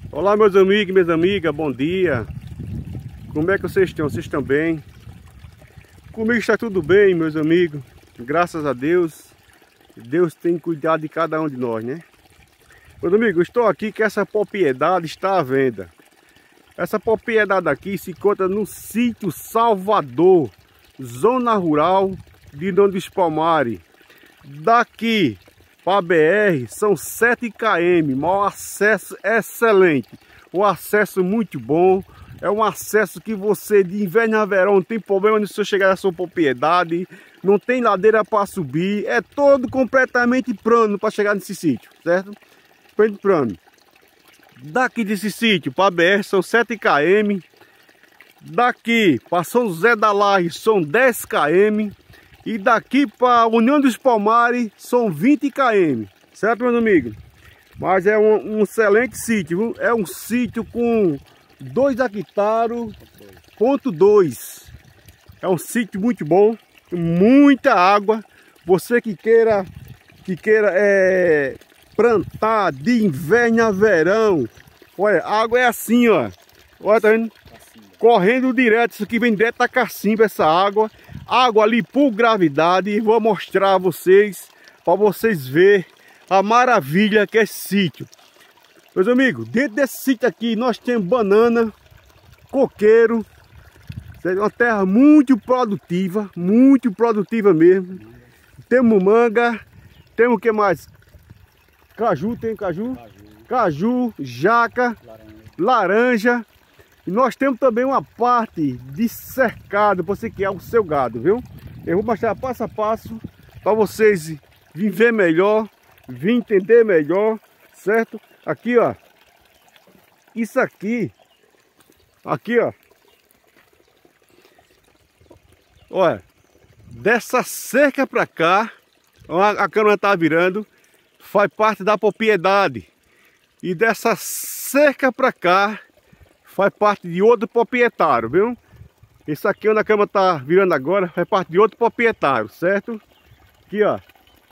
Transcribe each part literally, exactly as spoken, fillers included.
Olá meus amigos e minhas amigas, bom dia. Como é que vocês estão? Vocês estão bem? Comigo está tudo bem, meus amigos. Graças a Deus. Deus tem cuidado de cada um de nós, né? Meus amigos, estou aqui que essa propriedade está à venda. Essa propriedade aqui se encontra no sítio Salvador, zona rural de Dom dos Palmares. Daqui para a B R são sete quilômetros, um acesso excelente, um acesso muito bom. É um acesso que você de inverno a verão não tem problema de você chegar na sua propriedade, não tem ladeira para subir, é todo completamente plano para chegar nesse sítio, certo? Completamente plano. Daqui desse sítio para a B R são sete quilômetros, daqui para São José da Laje são dez quilômetros, e daqui para União dos Palmares são vinte quilômetros, certo, meus amigos? Mas é um, um excelente sítio, viu? É um sítio com dois hectares, ponto dois. É um sítio muito bom, muita água. Você que queira, que queira é, plantar de inverno a verão, olha, a água é assim, ó. Olha, tá vendo? Correndo direto, isso aqui vem direto da cacimba, essa água. Água ali por gravidade. Vou mostrar a vocês, para vocês verem a maravilha que é esse sítio. Meus amigos, dentro desse sítio aqui nós temos banana, coqueiro. É uma terra muito produtiva, muito produtiva mesmo. Temos manga, temos o que mais? Caju, tem caju? Caju, caju jaca, laranja. laranja. E nós temos também uma parte de cercado para você criar o seu gado, viu? Eu vou mostrar passo a passo para vocês virem ver melhor, virem entender melhor, certo? Aqui, ó. Isso aqui. Aqui, ó. Olha. Dessa cerca para cá, a câmera tá virando, faz parte da propriedade. E dessa cerca para cá, faz parte de outro proprietário, viu? Isso aqui onde a câmera tá virando agora, faz parte de outro proprietário, certo? Aqui, ó.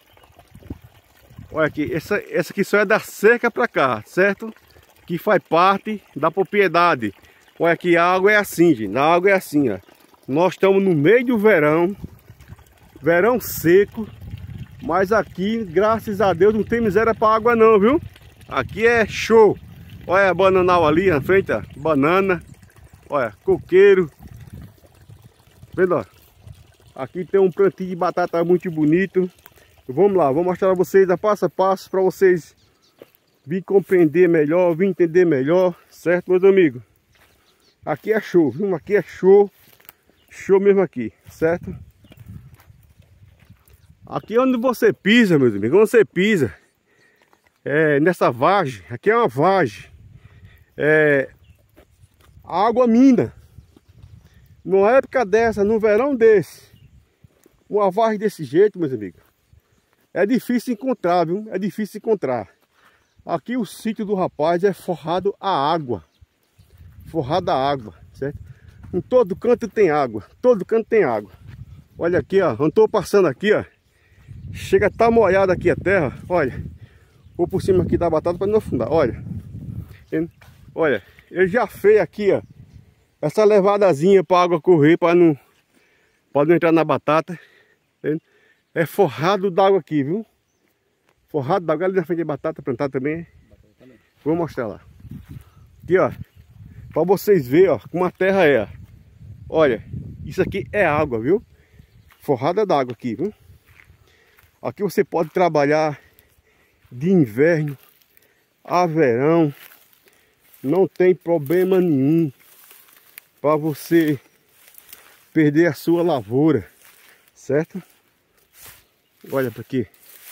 Olha aqui, essa, essa aqui só é da cerca para cá, certo? Que faz parte da propriedade. Olha aqui, a água é assim, gente. A água é assim, ó. Nós estamos no meio do verão. Verão seco. Mas aqui, graças a Deus, não tem miséria para água não, viu? Aqui é show. Olha a bananal ali na frente, ó. Banana. Olha, coqueiro. Vendo, ó. Aqui tem um plantinho de batata muito bonito. Vamos lá, vou mostrar a vocês a passo a passo para vocês virem compreender melhor, virem entender melhor, certo, meus amigos? Aqui é show, viu? Aqui é show. Show mesmo aqui, certo? Aqui onde você pisa, meus amigos, onde você pisa, é nessa vargem, aqui é uma vargem. É, água mina. Numa época dessa, no verão desse, uma vargem desse jeito, meus amigos, é difícil encontrar, viu? É difícil encontrar. Aqui o sítio do rapaz é forrado a água. Forrado a água, certo? Em todo canto tem água. Todo canto tem água. Olha aqui, ó. Eu tô passando aqui, ó. Chega a estar molhada aqui a terra. Olha. Vou por cima aqui da batata para não afundar. Olha. Olha, ele já fez aqui, ó, essa levadazinha para a água correr, para não, para não entrar na batata. É forrado d'água aqui, viu? Forrado d'água ali na frente de batata plantada também. também. Vou mostrar lá. Aqui, ó, para vocês verem, ó, como a terra é. Ó. Olha, isso aqui é água, viu? Forrada d'água aqui, viu? Aqui você pode trabalhar de inverno a verão. Não tem problema nenhum para você perder a sua lavoura, certo? Olha para aqui.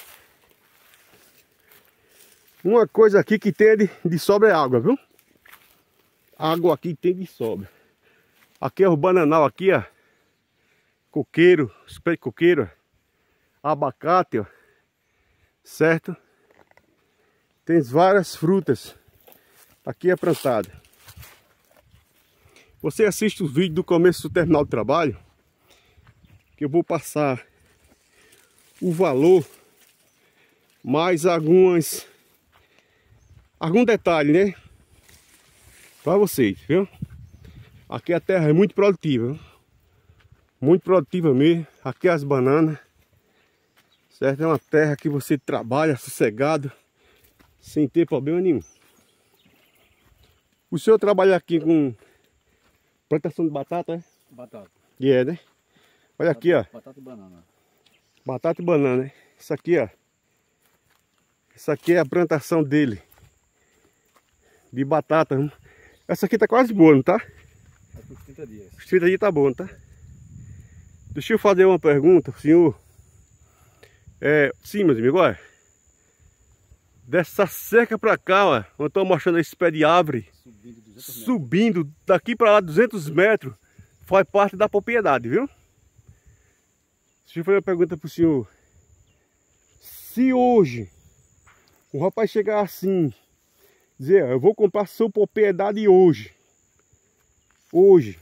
Uma coisa aqui que tem de, de sobra é água, viu? Água aqui tem de sobra. Aqui é o bananal aqui, ó. Coqueiro, espelho de coqueiro, abacate, ó. Certo? Tem várias frutas. Aqui é plantada. Você assiste os vídeos do começo do terminal do trabalho, que eu vou passar o valor, mais algumas algum detalhe, né? Pra vocês, viu? Aqui a terra é muito produtiva, viu? Muito produtiva mesmo. Aqui as bananas, certo? É uma terra que você trabalha sossegado, sem ter problema nenhum. O senhor trabalha aqui com plantação de batata, é? Batata. E é, né? Olha aqui, ó. Batata e banana. Batata e banana, né? Isso aqui, ó. Isso aqui é a plantação dele. De batata. Hein? Essa aqui tá quase boa, não tá? É por trinta dias. Os trinta dias tá bom, não tá? Deixa eu fazer uma pergunta pro senhor. É, sim, meus amigos, olha. Dessa cerca pra cá, ó. Eu tô mostrando esse pé de árvore. Subindo duzentos metros. Subindo daqui pra lá duzentos metros. Faz parte da propriedade, viu? Deixa eu fazer uma pergunta pro senhor. Se hoje o rapaz chegar assim, dizer, eu vou comprar sua propriedade hoje. Hoje.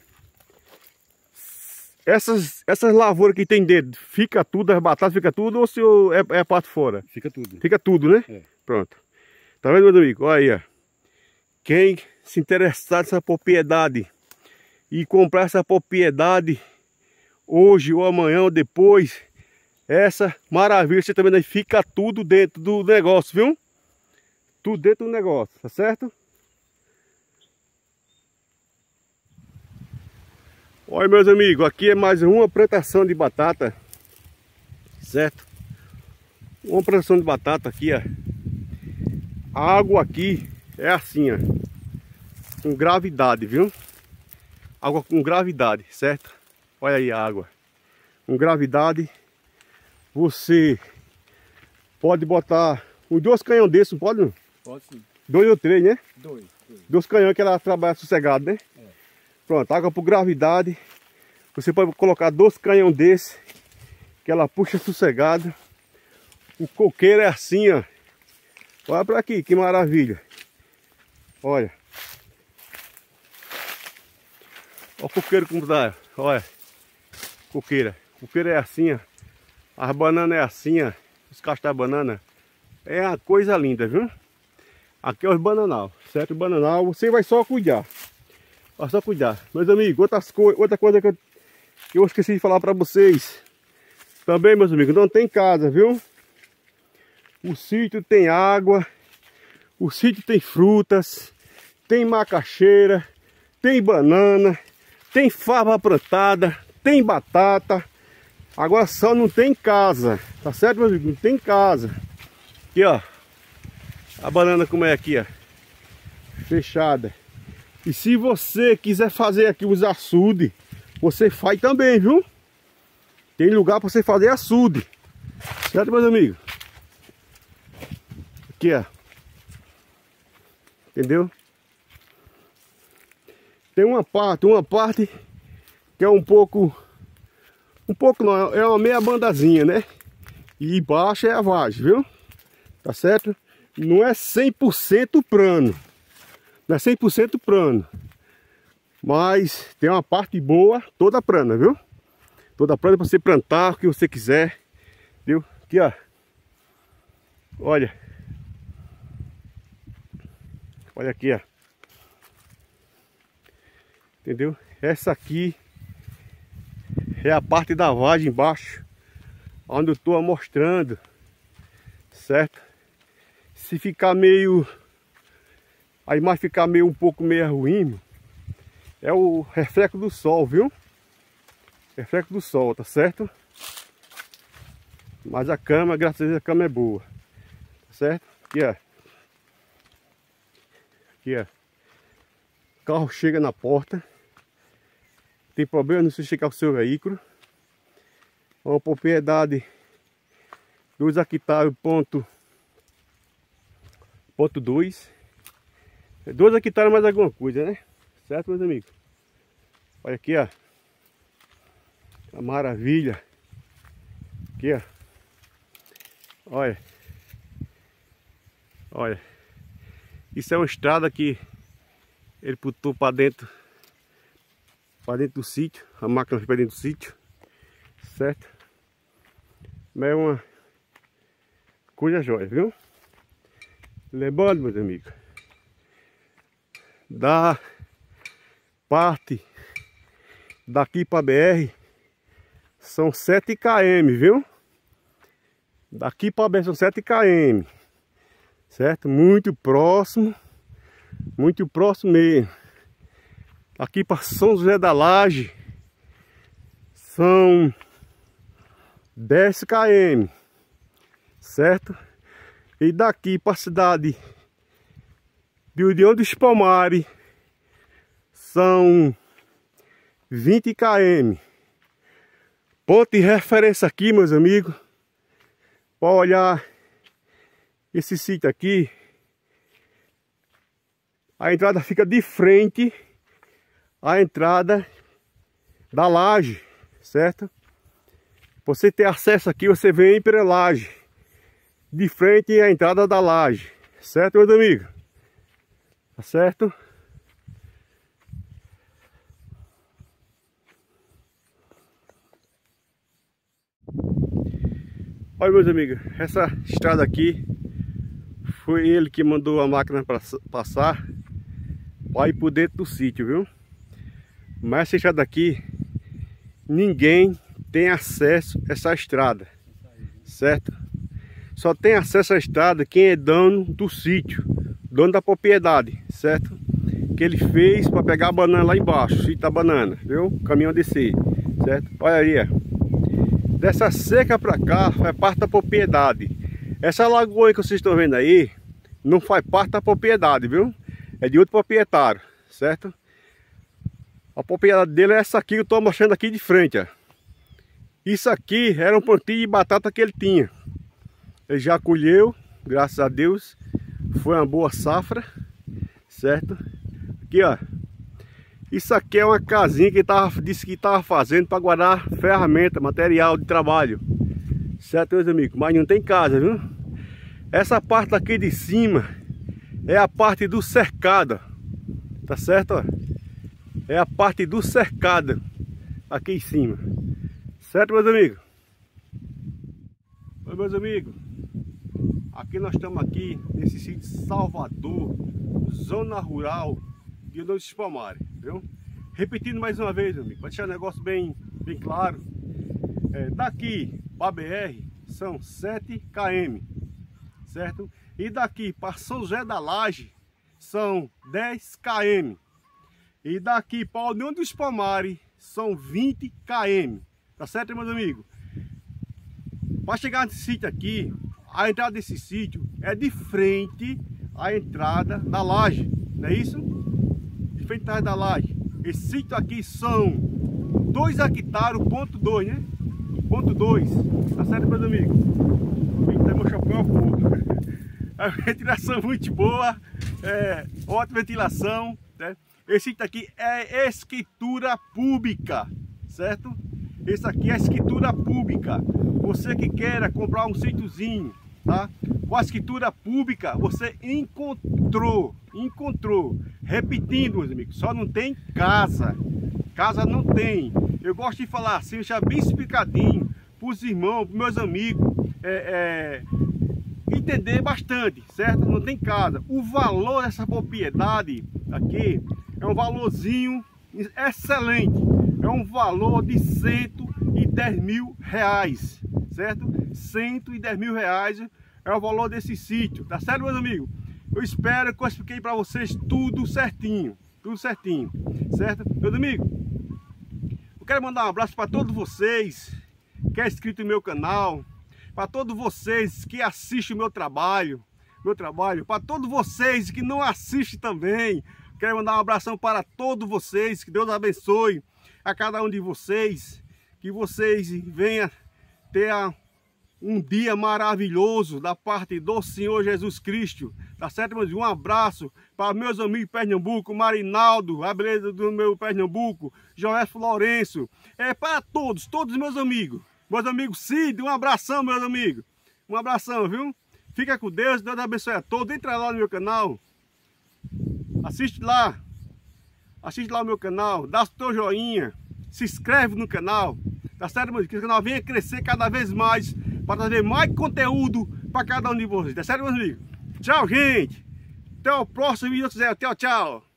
Essas, essas lavouras que tem dentro, fica tudo, as batatas, fica tudo, ou se eu, é, é a parte fora? Fica tudo. Fica tudo, né? É. Pronto. Tá vendo, meu amigo? Olha aí, ó. Quem se interessar nessa propriedade e comprar essa propriedade hoje ou amanhã ou depois, essa maravilha, você também fica tudo dentro do negócio, viu? Tudo dentro do negócio, tá certo? Olha, meus amigos, aqui é mais uma plantação de batata, certo? Uma plantação de batata aqui, ó. A água aqui é assim, ó, com gravidade, viu? Água com gravidade, certo? Olha aí a água, com gravidade. Você pode botar uns dois canhão desses, não pode não? Pode sim. Dois ou três, né? Dois. Dois. Dois canhões que ela trabalha sossegado, né? É. Pronto, água por gravidade. Você pode colocar dois canhão desse, que ela puxa sossegado. O coqueiro é assim, ó. Olha pra aqui, que maravilha. Olha. Olha o coqueiro como tá. Olha. Coqueira. Coqueiro é assim, ó. As bananas é assim, ó. Os cachos da banana. É uma coisa linda, viu? Aqui é os bananal, certo? O bananal você vai só cuidar. Vai só cuidar. Meus amigos, outras co outra coisa que eu, que eu esqueci de falar pra vocês. Também, meus amigos, não tem casa, viu? O sítio tem água. O sítio tem frutas. Tem macaxeira. Tem banana. Tem fava plantada. Tem batata. Agora só não tem casa. Tá certo, meus amigos? Não tem casa. Aqui, ó. A banana como é aqui, ó. Fechada. E se você quiser fazer aqui os açudes, você faz também, viu? Tem lugar para você fazer açude. Certo, meus amigos? Aqui, ó. Entendeu? Tem uma parte, uma parte que é um pouco... Um pouco não, é uma meia bandazinha, né? E embaixo é a vagem, viu? Tá certo? Não é cem por cento plano. Não é cem por cento plano. Mas tem uma parte boa, toda plana, viu? Toda plana para você plantar o que você quiser. Viu? Aqui, ó. Olha. Olha aqui, ó. Entendeu? Essa aqui é a parte da vagem embaixo, onde eu estou mostrando, certo? Se ficar meio, a imagem ficar meio um pouco meio ruim, é o reflexo do sol, viu? Reflexo do sol, tá certo? Mas a cama, graças a Deus, a cama é boa, tá certo? Aqui, ó. Aqui, ó. O carro chega na porta. Tem problema não se chegar com o seu veículo. Uma propriedade dois hectares ponto ponto dois. dois hectares mais alguma coisa, né? Certo, meus amigos? Olha aqui, ó. A maravilha. Aqui, ó. Olha. Olha. Isso é uma estrada que ele botou para dentro. Para dentro do sítio, a máquina foi para dentro do sítio, certo? Mas é uma coisa jóia, viu? Lembrando, meus amigos, dá parte daqui para B R são sete quilômetros, viu? Daqui para B R são sete quilômetros, certo? Muito próximo, muito próximo mesmo. Aqui para São José da Laje são dez quilômetros, certo? E daqui para a cidade de União dos Palmares são vinte quilômetros. Ponto de referência aqui, meus amigos, para olhar esse sítio aqui. A entrada fica de frente à entrada da laje, certo? Você ter acesso aqui, você vem pela laje, de frente à entrada da laje, certo, meus amigos? Tá certo? Olha, meus amigos, essa estrada aqui foi ele que mandou a máquina para passar para ir por dentro do sítio, viu? Mas essa estrada aqui, ninguém tem acesso a essa estrada, certo? Só tem acesso à estrada quem é dono do sítio, dono da propriedade, certo? Que ele fez para pegar a banana lá embaixo, o sítio da banana, viu? O caminhão a descer, certo? Olha aí, ó. Dessa seca para cá faz parte da propriedade. Essa lagoa que vocês estão vendo aí não faz parte da propriedade, viu? É de outro proprietário, certo? A propriedade dele é essa aqui que eu estou mostrando aqui de frente, ó. Isso aqui era um plantio de batata que ele tinha. Ele já colheu, graças a Deus. Foi uma boa safra, certo? Aqui, ó. Isso aqui é uma casinha que ele tava, disse que estava fazendo para guardar ferramenta, material de trabalho. Certo, meus amigos? Mas não tem casa, viu? Essa parte aqui de cima é a parte do cercado. Tá certo, ó? É a parte do cercado aqui em cima. Certo, meus amigos? Oi, meus amigos. Aqui nós estamos aqui nesse sítio Salvador, zona rural de União dos Palmares, viu? Repetindo mais uma vez, amigo, para deixar o negócio bem, bem claro. É, daqui para B R são sete quilômetros, certo? E daqui para São José da Laje são dez quilômetros. E daqui para União dos Palmares são vinte quilômetros, tá certo, meus amigos? Para chegar nesse sítio aqui, a entrada desse sítio é de frente à entrada da laje, não é isso? De frente à da laje. Esse sítio aqui são dois hectares, ponto dois, né? Ponto dois, tá certo, meus amigos? Eita, meu chapéu é fogo. A ventilação muito boa, é, ótima ventilação, né? Esse sítio aqui é escritura pública, certo? Esse aqui é escritura pública. Você que queira comprar um sítiozinho, tá? Com a escritura pública, você encontrou, encontrou. Repetindo, meus amigos, só não tem casa. Casa não tem. Eu gosto de falar assim, deixar bem explicadinho para os irmãos, para meus amigos, é, é, entender bastante, certo? Não tem casa. O valor dessa propriedade aqui é um valorzinho excelente. É um valor de cento e dez mil reais, certo? cento e dez mil reais é o valor desse sítio, tá certo, meus amigos? Eu espero que eu expliquei para vocês tudo certinho, tudo certinho, certo? Meus amigos, eu quero mandar um abraço para todos vocês que é inscrito no meu canal, para todos vocês que assistem o meu trabalho, meu trabalho, para todos vocês que não assistem também. Quero mandar um abração para todos vocês, que Deus abençoe a cada um de vocês, que vocês venham ter um dia maravilhoso da parte do Senhor Jesus Cristo, tá certo, meus? Um abraço para meus amigos Pernambuco, Marinaldo, a beleza do meu Pernambuco, Joé Lourenço, é para todos, todos meus amigos, meus amigos Cid, um abração, meus amigos, um abração, viu? Fica com Deus, Deus abençoe a todos. Entra lá no meu canal, assiste lá, assiste lá o meu canal, dá o teu joinha, se inscreve no canal, tá certo, meus? Que o canal venha crescer cada vez mais, para trazer mais conteúdo para cada um de vocês, tá certo, meus amigos? Tchau, gente! Até o próximo vídeo, tchau, tchau!